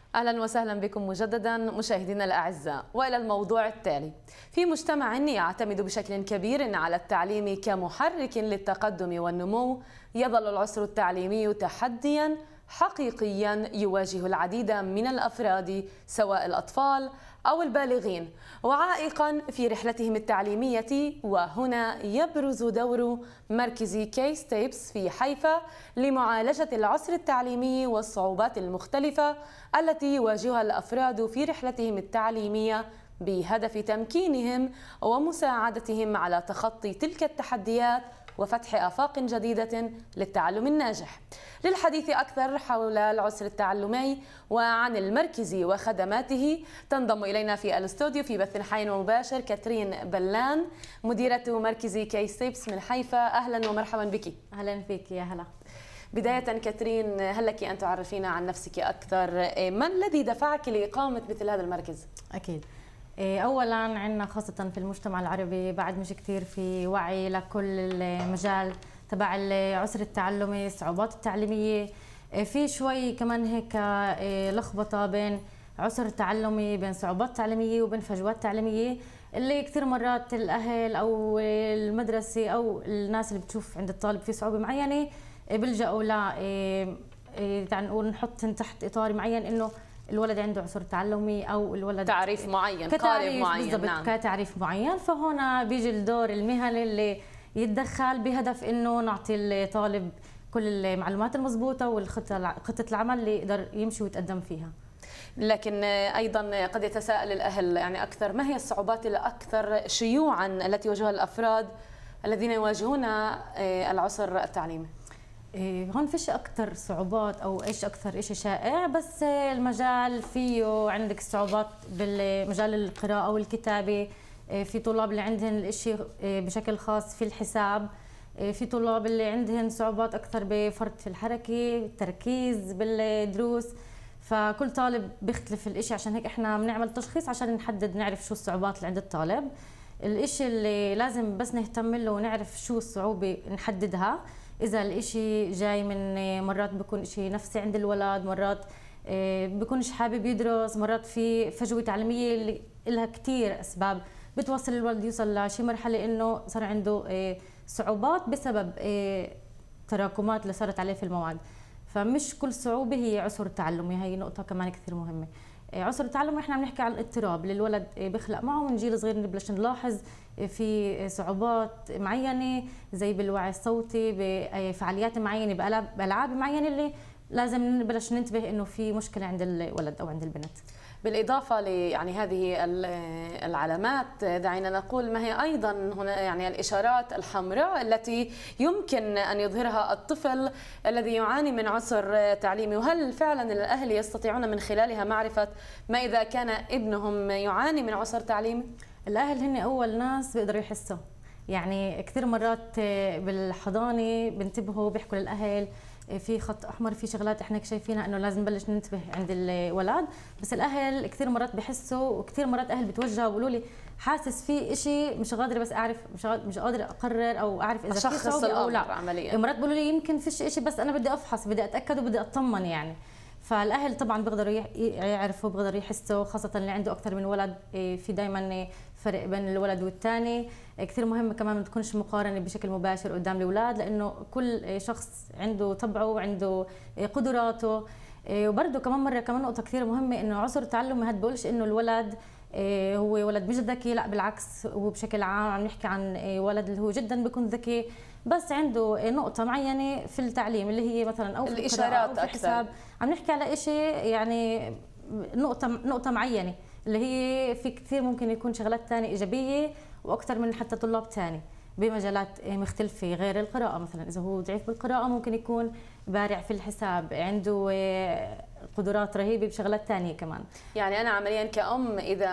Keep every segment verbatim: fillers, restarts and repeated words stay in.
أهلا وسهلا بكم مجددا مشاهدينا الأعزاء، وإلى الموضوع التالي. في مجتمع يعتمد بشكل كبير على التعليم كمحرك للتقدم والنمو، يظل العسر التعليمي تحديا حقيقيا يواجه العديد من الأفراد سواء الأطفال أو البالغين، وعائقا في رحلتهم التعليمية. وهنا يبرز دور مركز كي ستيبس في حيفا لمعالجة العسر التعليمي والصعوبات المختلفة التي يواجهها الأفراد في رحلتهم التعليمية، بهدف تمكينهم ومساعدتهم على تخطي تلك التحديات وفتح آفاق جديدة للتعلم الناجح. للحديث أكثر حول العسر التعلمي وعن المركز وخدماته، تنضم إلينا في الاستوديو في بث حي ومباشر كاترين بلان، مديرة مركز كي ستيبس من حيفا. أهلا ومرحبا بك. أهلا فيك يا هلا. بداية كاترين، هل لك أن تعرفينا عن نفسك أكثر؟ ما الذي دفعك لإقامة مثل هذا المركز؟ أكيد. أولاً عندنا خاصة في المجتمع العربي بعد مش كثير في وعي لكل المجال تبع العسر التعلمي، الصعوبات التعليمية، في شوي كمان هيك لخبطة بين عسر تعلمي، بين صعوبات تعليمية وبين فجوات تعليمية، اللي كثير مرات الأهل أو المدرسة أو الناس اللي بتشوف عند الطالب في صعوبة معينة بيلجأوا لا تعال نقول نحط تحت إطار معين إنه الولد عنده عسر تعلمي او الولد تعريف معين، قالب معين. بالضبط، نعم. كتعريف معين. فهنا بيجي الدور المهني اللي يتدخل بهدف انه نعطي الطالب كل المعلومات المضبوطه والخطه خطه العمل اللي يقدر يمشي ويتقدم فيها. لكن ايضا قد يتساءل الاهل يعني اكثر، ما هي الصعوبات الاكثر شيوعا التي يواجهها الافراد الذين يواجهون العسر التعليمي؟ هون فيش أكثر صعوبات أو إيش أكثر إشي شائع، بس المجال فيه عندك صعوبات بالمجال القراءة والكتابة، في طلاب اللي عندهم الإشي بشكل خاص في الحساب، في طلاب اللي عندهم صعوبات أكثر بفرط في الحركة، التركيز بالدروس. فكل طالب بيختلف الإشي، عشان هيك إحنا بنعمل تشخيص عشان نحدد نعرف شو الصعوبات اللي عند الطالب. الإشي اللي لازم بس نهتم له ونعرف شو الصعوبة نحددها. إذا الإشي جاي من مرات بيكون إشي نفسي عند الولد، مرات بيكونش حابب يدرس، مرات في فجوة تعليمية اللي لها كتير أسباب بتوصل الولد يوصل لشي مرحلة إنه صار عنده صعوبات بسبب تراكمات اللي صارت عليه في المواد. فمش كل صعوبة هي عسر تعلمي، هي نقطة كمان كثير مهمة. عسر التعلم احنا بنحكي عن الاضطراب اللي الولد بيخلق معه من جيل صغير، نبلش نلاحظ في صعوبات معينه زي بالوعي الصوتي، بفعاليات معينه، بالعاب معينه اللي لازم نبلش ننتبه انه في مشكله عند الولد او عند البنت. بالإضافة ل يعني هذه العلامات، دعينا نقول ما هي أيضا هنا يعني الإشارات الحمراء التي يمكن أن يظهرها الطفل الذي يعاني من عسر تعليمي، وهل فعلا الأهل يستطيعون من خلالها معرفة ما إذا كان ابنهم يعاني من عسر تعليمي؟ الأهل هن أول ناس بيقدروا يحسوا، يعني كثير مرات بالحضانة بنتبهوا بيحكوا للأهل في خط احمر، في شغلات احنا شايفينها انه لازم نبلش ننتبه عند الولد، بس الاهل كثير مرات بحسوا، وكثير مرات اهل بتوجهوا بيقولوا لي حاسس في شيء مش قادره بس اعرف، مش مش قادره اقرر او اعرف اذا في صعوبه او لا. عمليا مرات بيقولوا لي يمكن في شيء بس انا بدي افحص، بدي اتاكد وبدي اطمن يعني. فالاهل طبعا بيقدروا يعرفوا، بيقدروا يحسوا، خاصه اللي عنده اكثر من ولد في دائما فرق بين الولد والثاني. كثير مهم كمان ما تكونش مقارنه بشكل مباشر قدام الاولاد، لانه كل شخص عنده طبعه وعنده قدراته. وبرده كمان مره كمان نقطه كثير مهمه، انه عسر التعلم ما بقولش انه الولد هو ولد مش ذكي، لا بالعكس، هو بشكل عام عم نحكي عن ولد اللي هو جدا بيكون ذكي، بس عنده نقطه معينه في التعليم اللي هي مثلا او في الاشارات أو في الحساب. عم نحكي على شيء يعني نقطه نقطه معينه اللي هي في كثير ممكن يكون شغلات ثانيه ايجابيه واكثر من حتى طلاب ثاني بمجالات مختلفه غير القراءه. مثلا اذا هو ضعيف بالقراءه ممكن يكون بارع في الحساب، عنده قدرات رهيبه بشغلات ثانيه كمان. يعني انا عمليا كأم اذا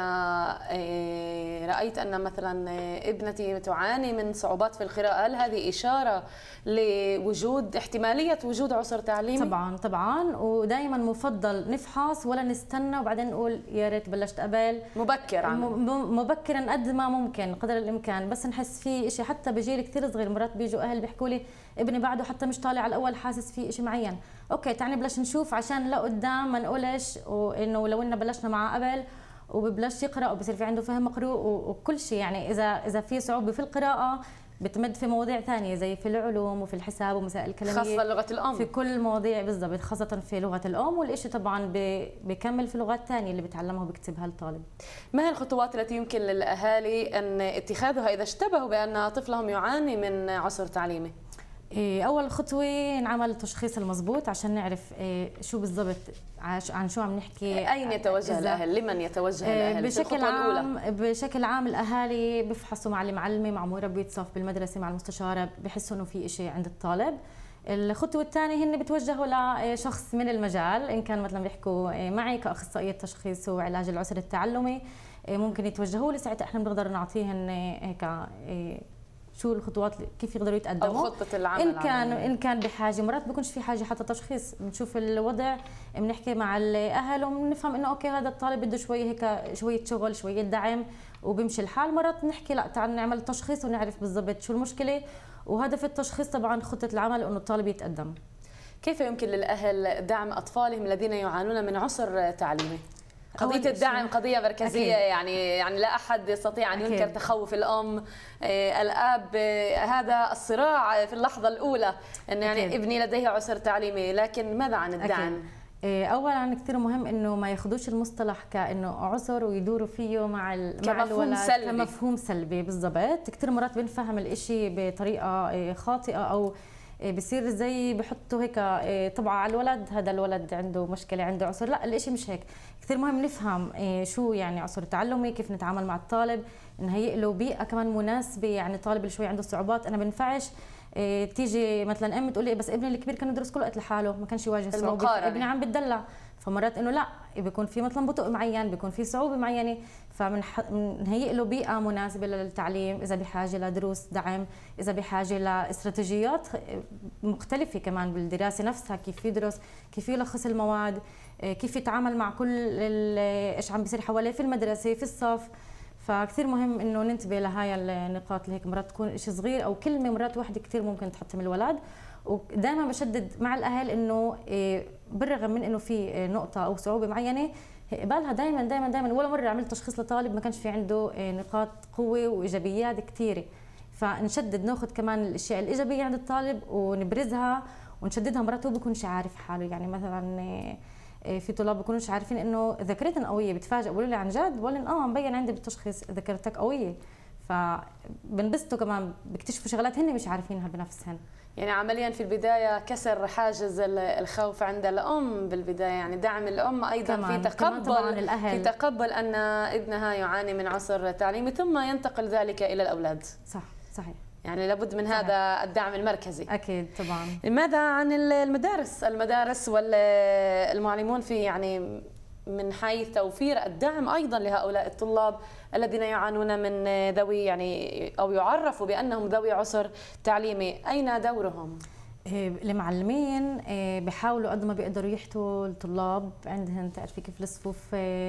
رايت ان مثلا ابنتي تعاني من صعوبات في القراءه، هل هذه اشاره لوجود احتماليه وجود عسر تعليمي؟ طبعا طبعا، ودائما مفضل نفحص ولا نستنى وبعدين نقول يا ريت بلشت قبل. مبكرا مبكرا قد ما ممكن قدر الامكان، بس نحس في شيء. حتى بجيل كثير صغير مرات بيجوا اهل بيحكوا لي ابني بعده حتى مش طالع على الاول، حاسس في شيء معين، اوكي تعالي نبلش نشوف عشان لقدام ما نقولش وانه لو إننا بلشنا معه قبل وببلش يقرا وبصير في عنده فهم مقروء وكل شيء. يعني اذا اذا في صعوبه في القراءه بتمد في مواضيع ثانيه زي في العلوم وفي الحساب ومسائل كلاميه خاصه لغه الام، في كل المواضيع بالضبط، خاصه في لغه الام. والشيء طبعا بكمل في لغات ثانيه اللي بتعلمها وبكتبها الطالب. ما هي الخطوات التي يمكن للاهالي ان اتخاذها اذا اشتبهوا بان طفلهم يعاني من عسر تعليمي؟ اول خطوه نعمل التشخيص المضبوط عشان نعرف شو بالضبط عن شو عم نحكي. اين يتوجه الاهل؟ لمن يتوجه الاهل بشكل عام؟ بشكل عام الاهالي بيفحصوا مع المعلمه مع مربيه صف بالمدرسه مع المستشاره، بحسوا انه في شيء عند الطالب. الخطوه الثانيه هن بتوجهوا لشخص من المجال، ان كان مثلا بيحكوا معي كاخصائيه تشخيص وعلاج العسر التعلمي ممكن يتوجهوا لي، ساعتها احنا بنقدر نعطيهن هيك شو الخطوات كيف يقدروا يتقدموا او خطه العمل. ان كان ان كان بحاجه، مرات بيكونش في حاجه حتى تشخيص، بنشوف الوضع بنحكي مع الاهل وبنفهم انه اوكي هذا الطالب بده شويه هيك شويه شغل شويه دعم وبيمشي الحال. مرات بنحكي لا تعال نعمل تشخيص ونعرف بالضبط شو المشكله، وهدف التشخيص طبعا خطه العمل انه الطالب يتقدم. كيف يمكن للاهل دعم اطفالهم الذين يعانون من عسر تعليمي؟ قضية الدعم قضية مركزية. أكيد. يعني يعني لا أحد يستطيع أن ينكر تخوف الأم الأب. هذا الصراع في اللحظة الأولى أن يعني أكيد. ابني لديه عسر تعليمي، لكن ماذا عن الدعم؟ أكيد. اولا كثير مهم انه ما ياخذوش المصطلح كانه عسر ويدوروا فيه مع مع الولد سلبي. كمفهوم سلبي بالضبط. كثير مرات بنفهم الإشي بطريقه خاطئه او بصير زي بحطوا هيك طبعا على الولد، هذا الولد عنده مشكله عنده عسر. لا الإشي مش هيك. كثير مهم نفهم شو يعني عسر تعلمي، كيف نتعامل مع الطالب، نهيئ له بيئه كمان مناسبه. يعني الطالب اللي شوي عنده صعوبات انا بنفعش تيجي مثلا ام تقول لي بس ابني الكبير كان يدرس كل وقت لحاله ما كانش يواجه صعوبه، ابني عم بتدلع. فمرات انه لا بيكون في مثلا بطء معين، بيكون في صعوبه معينه، فبنهيئ له بيئه مناسبه للتعليم، اذا بحاجه لدروس دعم، اذا بحاجه لاستراتيجيات مختلفه كمان بالدراسه نفسها، كيف يدرس، كيف يلخص المواد، كيف يتعامل مع كل ايش عم بيصير حواليه في المدرسه في الصف. فكثير مهم انه ننتبه لهاي النقاط اللي هيك مرات تكون شيء صغير او كلمه مرات واحده كثير ممكن تحطم الولد. ودائما بشدد مع الاهل انه بالرغم من انه في نقطه او صعوبه معينه قبالها دائما دائما دائما. ولا مره عملت تشخيص لطالب ما كانش في عنده نقاط قوه وايجابيات كثيره، فنشدد ناخذ كمان الاشياء الايجابيه عند الطالب ونبرزها ونشددها. مرات هو بيكونش عارف حاله. يعني مثلا في طلاب بيكونوش عارفين انه ذاكرتهم قويه، بتفاجئ بقولوا لي عن جد، بقول لهم اه مبين عندي بالتشخيص ذاكرتك قويه. فبنبسطوا كمان بيكتشفوا شغلات هن مش عارفينها بنفسهم. يعني عمليا في البدايه كسر حاجز الخوف عند الام بالبدايه، يعني دعم الام ايضا كمان في تقبل كمان الأهل. في تقبل ان ابنها يعاني من عسر تعليمي ثم ينتقل ذلك الى الاولاد. صح صحيح. يعني لابد من هذا الدعم المركزي. اكيد طبعا. ماذا عن المدارس؟ المدارس والمعلمون في يعني من حيث توفير الدعم ايضا لهؤلاء الطلاب الذين يعانون من ذوي يعني او يعرفوا بانهم ذوي عسر تعليمي، اين دورهم؟ المعلمين بيحاولوا قد ما بيقدروا يحتوا الطلاب عندهم. تعرفي كيف الصفوف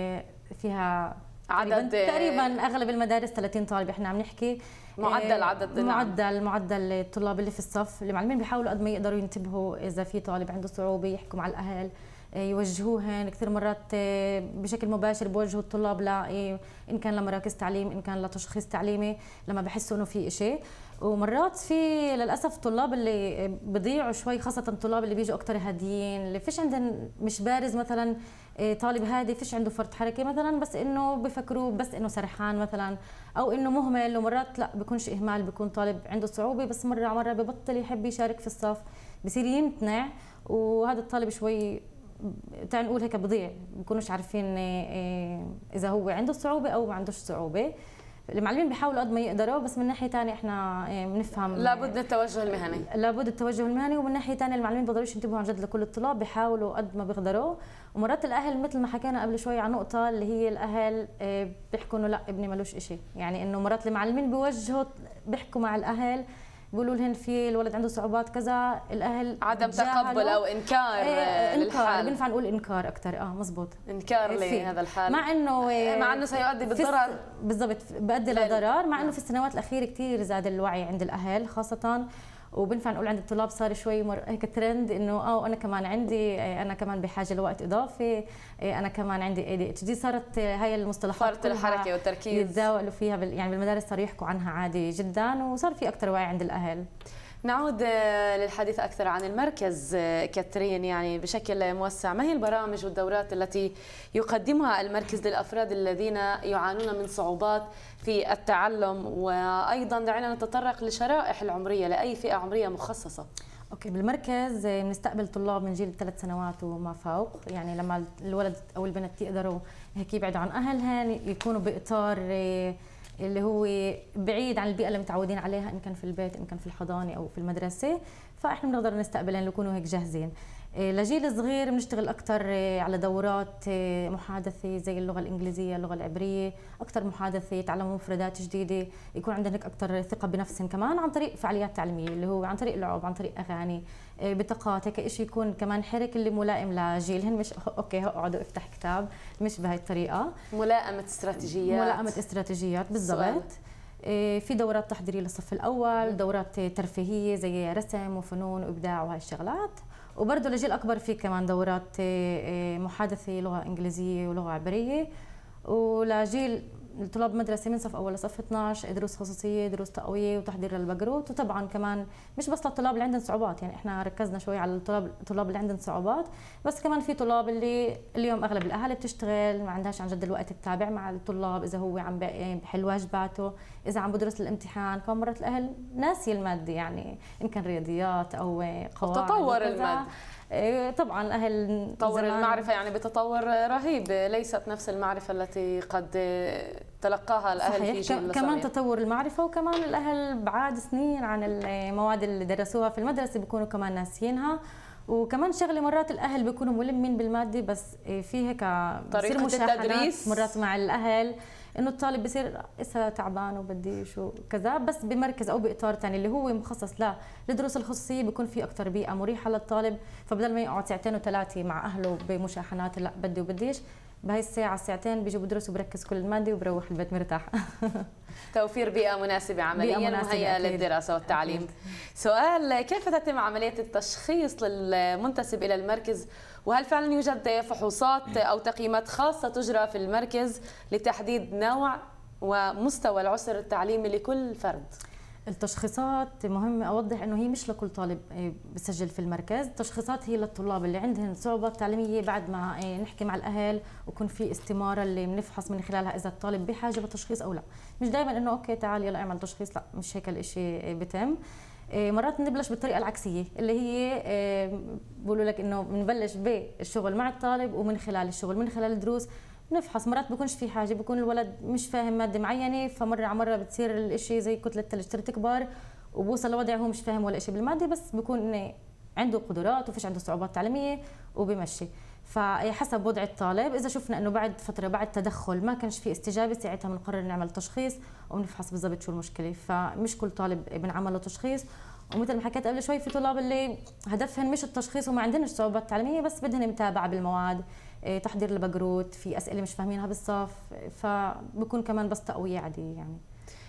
فيها عدد تقريبا اغلب المدارس ثلاثين طالب احنا عم نحكي معدل عدد معدل معدل الطلاب اللي في الصف. المعلمين بيحاولوا قد ما يقدروا ينتبهوا اذا في طالب عنده صعوبه، يحكوا مع الاهل يوجهوهن. كثير مرات بشكل مباشر بوجهوا الطلاب ل ان كان لمراكز تعليم ان كان لتشخيص تعليمي لما بحسوا انه في شيء. ومرات في للاسف طلاب اللي بضيعوا شوي، خاصه الطلاب اللي بيجوا اكثر هاديين اللي فيش عندهم مش بارز مثلا طالب هادي فيش عنده فرط حركه مثلا، بس انه بفكروا بس انه سرحان مثلا او انه مهمل. ومرات لا بيكونش اهمال، بيكون طالب عنده صعوبه بس مره على مره ببطل يحب يشارك في الصف، بصير يمتنع. وهذا الطالب شوي تعال نقول هيك بضيع، بيكونوش عارفين اذا هو عنده صعوبه او ما عندوش صعوبه. المعلمين بيحاولوا قد ما يقدروا، بس من ناحيه ثانيه احنا بنفهم لابد التوجه المهني. لابد التوجه المهني، ومن ناحيه ثانيه المعلمين بيقدروش ينتبهوا عن جد لكل الطلاب، بيحاولوا قد ما بيقدروا. ومرات الاهل مثل ما حكينا قبل شوي عن نقطه اللي هي الاهل بيحكوا انه لا ابني ملوش شيء. يعني انه مرات المعلمين بيوجهوا بيحكوا مع الاهل بيقولوا لهن في الولد عنده صعوبات كذا، الاهل عدم تقبل او انكار إيه للحال. انكار بينفع نقول انكار اكثر. اه مزبوط، انكار لهذا الحال، مع انه مع انه سيؤدي بالضرر. بالضبط بيؤدي لضرر، مع انه في السنوات الاخيره كثير زاد الوعي عند الاهل خاصه، وبنفع نقول عند الطلاب صار شوي مر... هيك ترند انه اه انا كمان عندي، انا كمان بحاجه لوقت اضافي، انا كمان عندي اي دي اتش دي. صارت هاي المصطلحات فرط الحركه والتركيز يتداولوا فيها بال... يعني بالمدارس صاروا يحكوا عنها عادي جدا، وصار في اكثر وعي عند الاهل. نعود للحديث أكثر عن المركز كاترين يعني بشكل موسع. ما هي البرامج والدورات التي يقدمها المركز للأفراد الذين يعانون من صعوبات في التعلم؟ وأيضا دعينا نتطرق للشرائح العمرية، لأي فئة عمرية مخصصة؟ اوكي، بالمركز بنستقبل طلاب من جيل ثلاث سنوات وما فوق، يعني لما الولد او البنت يقدروا هيك يبعدوا عن اهلهم، يكونوا باطار اللي هو بعيد عن البيئه اللي متعودين عليها، ان كان في البيت ان كان في الحضانه او في المدرسه، فاحنا بنقدر نستقبلهم ليكونوا هيك جاهزين. لجيل صغير بنشتغل اكثر على دورات محادثه زي اللغه الانجليزيه، اللغه العبريه، اكثر محادثه، يتعلموا مفردات جديده، يكون عندهم هيك اكثر ثقه بنفسهم، كمان عن طريق فعاليات تعليميه اللي هو عن طريق لعب، عن طريق اغاني، بطاقات، هيك شيء يكون كمان حرك اللي ملائم لجيلهم، مش اوكي اقعدوا افتح كتاب، مش بهي الطريقه. ملائمه استراتيجيات ملائمه استراتيجيات بالضبط. في دورات تحضيريه للصف الاول، دورات ترفيهيه زي رسم وفنون وابداع وهي الشغلات، وبرضه لجيل اكبر في كمان دورات محادثه لغه انجليزيه ولغه عبريه، ولجيل طلاب مدرسه من صف اول لصف اثنعش دروس خصوصيه، دروس تقويه وتحضير للبقروت. وطبعا كمان مش بس للطلاب اللي عندهم صعوبات، يعني احنا ركزنا شوي على الطلاب الطلاب اللي عندهم صعوبات، بس كمان في طلاب اللي اليوم اغلب الاهالي بتشتغل، ما عندهاش عن جد الوقت تتابع مع الطلاب، اذا هو عم بحل واجباته، اذا عم بدرس الامتحان، كمان مرات الاهل ناسي الماده، يعني ان كان رياضيات او قواعد. تطور الماده طبعا الاهل تطور المعرفه يعني بتطور رهيب، ليست نفس المعرفه التي قد تلقاها الاهل صحيح. في جيل كمان تطور المعرفه، وكمان الاهل بعد سنين عن المواد اللي درسوها في المدرسه بيكونوا كمان ناسيينها. وكمان شغله مرات الاهل بيكونوا ملمين بالماده، بس في هيك طريقه التدريس مرات مع الاهل انه الطالب بصير اسا تعبان وبديش وكذا، بس بمركز او باطار ثاني اللي هو مخصص لا للدروس الخصوصيه، بيكون في اكثر بيئه مريحه للطالب، فبدل ما يقعد ساعتين وثلاثه مع اهله بمشاحنات لا بدي وبديش، بهي الساعه الساعتين بيجي بدرس وبركز كل الماده وبروح البيت مرتاح. توفير بيئة مناسبة عمليا مهيئة للدراسة والتعليم. أكيد. سؤال: كيف تتم عملية التشخيص للمنتسب إلى المركز؟ وهل فعلا يوجد فحوصات أو تقييمات خاصة تجرى في المركز لتحديد نوع ومستوى العسر التعليمي لكل فرد؟ التشخيصات مهمة أوضح أنه هي مش لكل طالب بسجل في المركز، التشخيصات هي للطلاب اللي عندهم صعوبات تعليمية، بعد ما نحكي مع الأهل ويكون في استمارة اللي بنفحص من خلالها إذا الطالب بحاجة لتشخيص أو لا. مش دائما أنه أوكي تعال يلا اعمل تشخيص، لا مش هيك الإشي بتم. مرات بنبلش بالطريقة العكسية اللي هي بقولوا لك أنه بنبلش بالشغل مع الطالب، ومن خلال الشغل من خلال الدروس نفحص. مرات بكونش في حاجه، بكون الولد مش فاهم ماده معينه، فمره على مره بتصير الاشي زي كتله ثلج تكبر وبوصل لوضع هو مش فاهم ولا شيء بالماده، بس بكون عنده قدرات وفيش عنده صعوبات تعليميه وبمشي. فحسب وضع الطالب، اذا شفنا انه بعد فتره بعد تدخل ما كانش في استجابه، ساعتها بنقرر نعمل تشخيص وبنفحص بالضبط شو المشكله. فمش كل طالب بنعمل له تشخيص، ومثل ما حكيت قبل شوي في طلاب اللي هدفهم مش التشخيص وما عندهمش صعوبات تعليميه، بس بدهم متابعه بالمواد، تحضير البقروت، في اسئله مش فاهمينها بالصف، فبكون كمان بس تقويه عاديه يعني.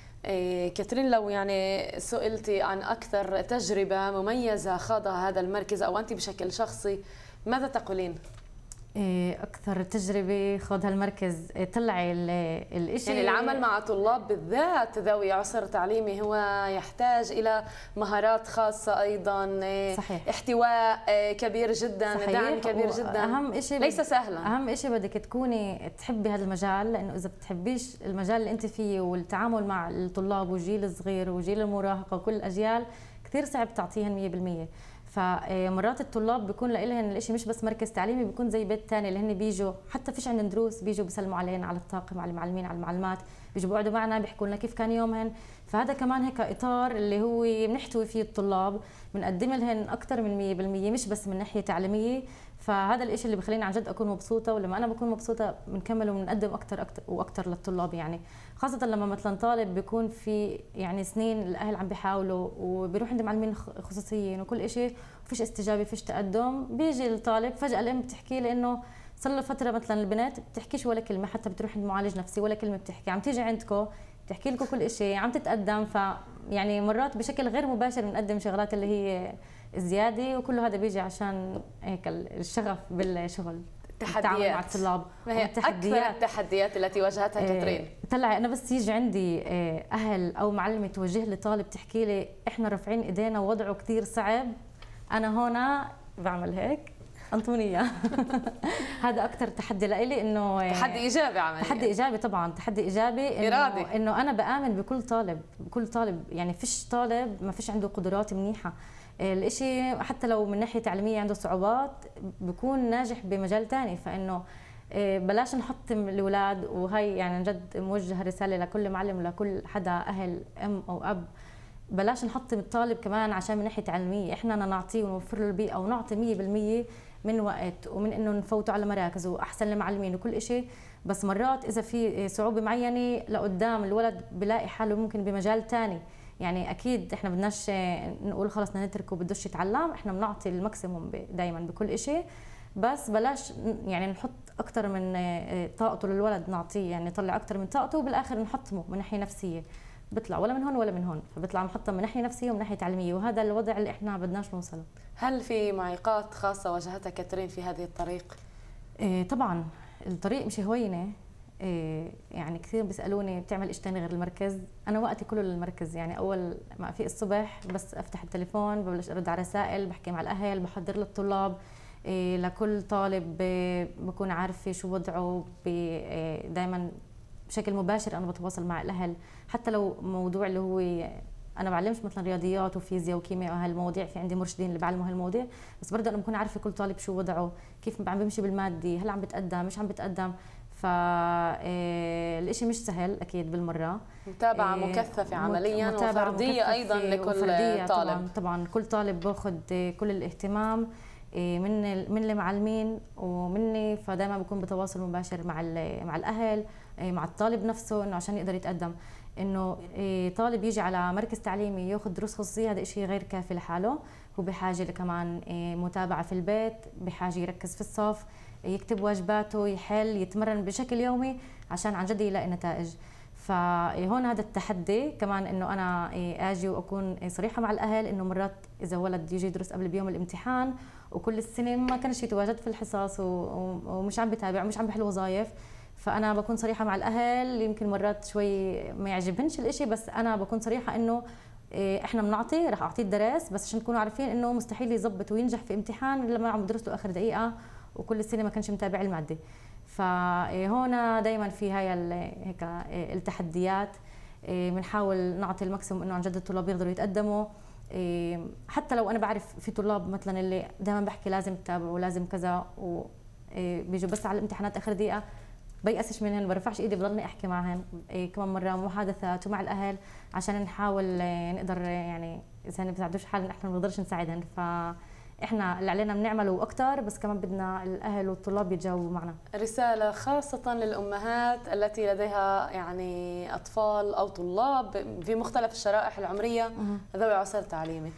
إيه كاترين، لو يعني سئلتي عن اكثر تجربه مميزه خاضها هذا المركز او انت بشكل شخصي، ماذا تقولين؟ أكثر تجربة خاضها المركز طلعي الإشي، يعني العمل مع طلاب بالذات ذوي عسر تعليمي هو يحتاج إلى مهارات خاصة أيضا. صحيح. احتواء كبير جدا، صحيح. دعم كبير جدا، أهم إشي ليس سهلا. أهم إشي بدك تكوني تحبي هذا المجال، لأنه إذا بتحبيش المجال اللي أنت فيه والتعامل مع الطلاب وجيل الصغير وجيل المراهقة وكل الأجيال كثير صعب تعطيهن مية بالمية. فمرات الطلاب بيكون لهم الاشي مش بس مركز تعليمي، بيكون زي بيت ثاني اللي هن بيجوا حتى فيش عندهم دروس، بيجوا بيسلموا علينا على الطاقم، على المعلمين، على المعلمات، بيجوا بيقعدوا معنا بيحكوا لنا كيف كان يومهم. فهذا كمان هيك اطار اللي هو بنحتوي فيه الطلاب، بنقدم لهم اكثر من مية بالمية مش بس من ناحيه تعليميه. فهذا الشيء اللي بخليني عن جد اكون مبسوطه، ولما انا بكون مبسوطه بنكمل وبنقدم اكثر اكثر واكثر للطلاب، يعني خاصه لما مثلا طالب بيكون في يعني سنين الاهل عم بيحاولوا وبيروح عند معلمين خصوصيين وكل شيء وفيش استجابه فيش تقدم، بيجي الطالب فجاه الام بتحكي لي انه صار له فتره مثلا البنات بتحكيش ولا كلمه، حتى بتروح عند معالج نفسي ولا كلمه بتحكي، عم تيجي عندكم بتحكي لكم كل شيء، عم تتقدم. ف يعني مرات بشكل غير مباشر بنقدم شغلات اللي هي زياده، وكل هذا بيجي عشان هيك الشغف بالشغل، التعامل مع الطلاب. ما هي اكثر التحديات التي واجهتها كاترين؟ طلع انا بس يجي عندي اهل او معلمه توجه لي طالب تحكي لي احنا رافعين ايدينا ووضعه كثير صعب، انا هون بعمل هيك انطوني اياه. هذا اكثر تحدي لإلي، انه تحدي ايجابي عمليا. تحدي ايجابي طبعا، تحدي ايجابي ارادي، انه انه انا بامن بكل طالب، بكل طالب. يعني فيش طالب ما فيش عنده قدرات منيحه. الاشي حتى لو من ناحيه تعليميه عنده صعوبات بكون ناجح بمجال ثاني. فانه بلاش نحطم الاولاد، وهي يعني عن جد موجهه رساله لكل معلم ولكل حدا اهل ام او اب، بلاش نحطم الطالب كمان عشان من ناحيه علميه. احنا بدنا نعطيه ونوفر له البيئه ونعطي مية بالمية من وقت، ومن انه نفوته على مراكز واحسن المعلمين وكل شيء. بس مرات اذا في صعوبه معينه لقدام الولد بلاقي حاله ممكن بمجال ثاني. يعني اكيد احنا بدناش نقول خلص بدنا نتركه بدوش يتعلم، احنا بنعطي الماكسيموم دائما بكل شيء، بس بلاش يعني نحط اكثر من طاقته للولد، نعطيه يعني نطلع اكثر من طاقته وبالاخر نحطمه من ناحيه نفسيه، بيطلع ولا من هون ولا من هون، فبيطلع محطم من ناحيه نفسيه ومن ناحيه تعليميه، وهذا الوضع اللي احنا بدناش نوصله. هل في معيقات خاصه واجهتها كاترين في هذه الطريق؟ إيه طبعا الطريق مش هوينه. إيه يعني كثير بيسالوني بتعمل ايش ثاني غير المركز؟ انا وقتي كله للمركز. يعني اول ما في الصبح بس افتح التليفون ببلش ارد على رسائل، بحكي مع الاهل، بحضر للطلاب. إيه لكل طالب بكون عارفه شو وضعه، إيه دائما بشكل مباشر انا بتواصل مع الاهل. حتى لو موضوع اللي هو انا بعلمش مثلا رياضيات وفيزياء وكيمياء وهالمواضيع، في عندي مرشدين اللي بعلموا هالمواضيع، بس برضه انا بكون عارفه كل طالب شو وضعه، كيف عم بيمشي بالمادي، هل عم بتقدم مش عم بتقدم. فالشيء مش سهل اكيد بالمره. متابعه مكثفه عمليا وفرديه ايضا لكل طالب. طبعا طبعا كل طالب باخذ كل الاهتمام من من المعلمين ومني، فدائما بكون بتواصل مباشر مع مع الاهل، مع الطالب نفسه، انه عشان يقدر يتقدم. انه طالب يجي على مركز تعليمي ياخذ دروس خصوصيه، هذا شيء غير كافي لحاله، هو بحاجه كمان متابعه في البيت، بحاجه يركز في الصف، يكتب واجباته، يحل، يتمرن بشكل يومي عشان عن جد يلاقي نتائج. فهون هذا التحدي كمان، انه انا اجي واكون صريحه مع الاهل، انه مرات اذا ولد يجي يدرس قبل بيوم الامتحان وكل السنه ما كانش يتواجد في الحصص ومش عم بتابع ومش عم بحل وظائف، فانا بكون صريحه مع الاهل. يمكن مرات شوي ما يعجبنش الاشي، بس انا بكون صريحه انه احنا بنعطي، رح اعطيه الدرس، بس عشان تكونوا عارفين انه مستحيل يزبط وينجح في امتحان لما عم بدرس له اخر دقيقه وكل السنه ما كانش متابع الماده. فهون دائما في هاي هيك التحديات، بنحاول نعطي الماكسيموم انه عن جد الطلاب يقدروا يتقدموا. حتى لو انا بعرف في طلاب مثلا اللي دائما بحكي لازم تتابعوا ولازم كذا، وبيجوا بس على الامتحانات اخر دقيقه، بيأسش منهن، برفعش ايدي، بضلني احكي معهن كمان مره محادثات ومع الاهل عشان نحاول نقدر، يعني اذا ما بيساعدوش حالنا احنا ما بنقدرش نساعدهن. فاحنا اللي علينا بنعمله واكثر، بس كمان بدنا الاهل والطلاب يتجاوبوا معنا. رساله خاصه للامهات التي لديها يعني اطفال او طلاب في مختلف الشرائح العمريه ذوي عسر تعليمي.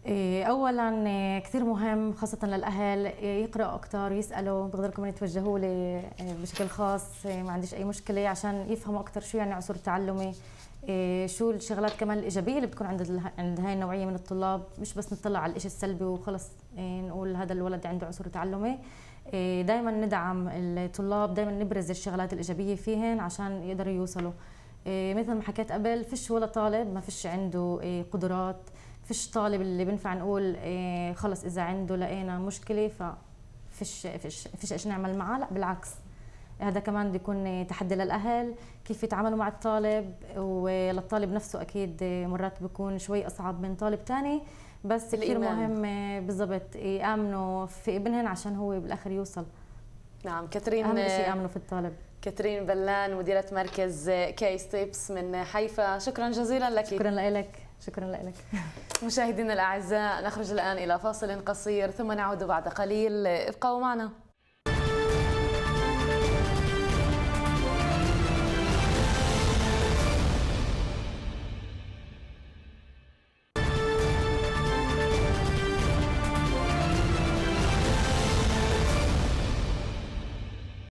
اولا كثير مهم خاصه للاهل يقراوا اكثر، يسالوا، بقدروا كمان يتوجهوا لي بشكل خاص، ما عنديش اي مشكله، عشان يفهموا اكثر شو يعني عسر تعلمي، شو الشغلات كمان الايجابيه اللي بتكون عند عند هاي النوعيه من الطلاب، مش بس نطلع على الشيء السلبي وخلص نقول هذا الولد عنده عسر تعلمي. دائما ندعم الطلاب، دائما نبرز الشغلات الايجابيه فيهن عشان يقدروا يوصلوا. مثل ما حكيت قبل، فيش ولا طالب ما فيش عنده قدرات، فيش طالب اللي بنفع نقول إيه خلص اذا عنده لقينا مشكله ففيش فيش فيش ايش نعمل معاه، لا بالعكس، هذا كمان بيكون تحدي للاهل كيف يتعاملوا مع الطالب، وللطالب نفسه اكيد مرات بيكون شوي اصعب من طالب ثاني، بس كثير مهم بالضبط يامنوا في ابنهن عشان هو بالاخر يوصل. نعم كاترين، اهم شيء يامنوا في الطالب. كاترين بلان، مديره مركز كي ستيبس من حيفا، شكرا جزيلا لك. شكرا لك. شكرا لك. مشاهدينا الاعزاء، نخرج الان الى فاصل قصير ثم نعود بعد قليل، ابقوا معنا.